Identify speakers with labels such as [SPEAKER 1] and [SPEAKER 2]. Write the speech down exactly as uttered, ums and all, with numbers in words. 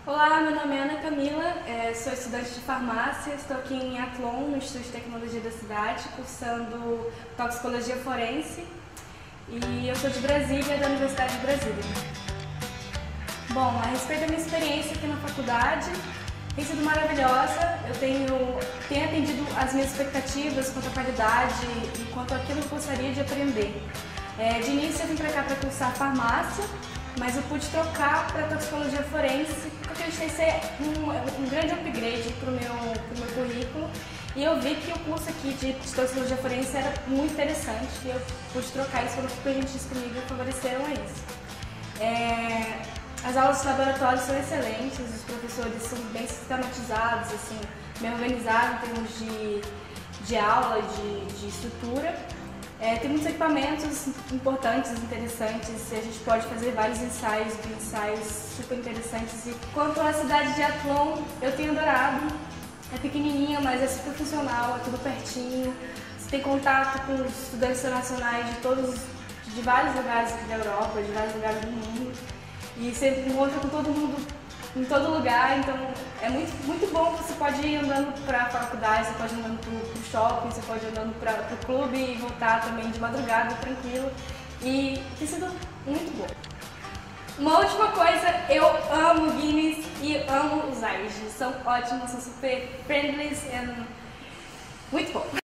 [SPEAKER 1] Olá, meu nome é Ana Camila, é, sou estudante de farmácia, estou aqui em Athlon, no Instituto de Tecnologia da cidade, cursando toxicologia forense e eu sou de Brasília, da Universidade de Brasília. Bom, a respeito da minha experiência aqui na faculdade, tem sido maravilhosa, eu tenho, tenho atendido as minhas expectativas quanto à qualidade e quanto àquilo que eu gostaria de aprender. É, de início eu vim para cá para cursar farmácia, mas eu pude trocar para toxicologia forense, porque eu achei ser um, um grande upgrade para o meu, pro meu currículo. E eu vi que o curso aqui de, de toxicologia forense era muito interessante e eu pude trocar isso, foram super gentis comigo e favoreceram a isso. É, as aulas de laboratório são excelentes, os professores são bem sistematizados, assim, bem organizados em termos de, de aula, de, de estrutura. É, tem muitos equipamentos importantes, interessantes, a gente pode fazer vários ensaios, ensaios super interessantes. E quanto à cidade de Athlon, eu tenho adorado, é pequenininha, mas é super funcional, é tudo pertinho, você tem contato com os estudantes internacionais de todos, de vários lugares aqui da Europa, de vários lugares do mundo, e você encontra com todo mundo em todo lugar, então é muito, muito bom. Você pode ir andando para a faculdade, você pode ir andando para o shopping, você pode ir andando para o clube e voltar também de madrugada, tranquilo. E tem sido muito bom. Uma última coisa, eu amo Guinness e amo os Irish. São ótimos, são super friendly e muito bom.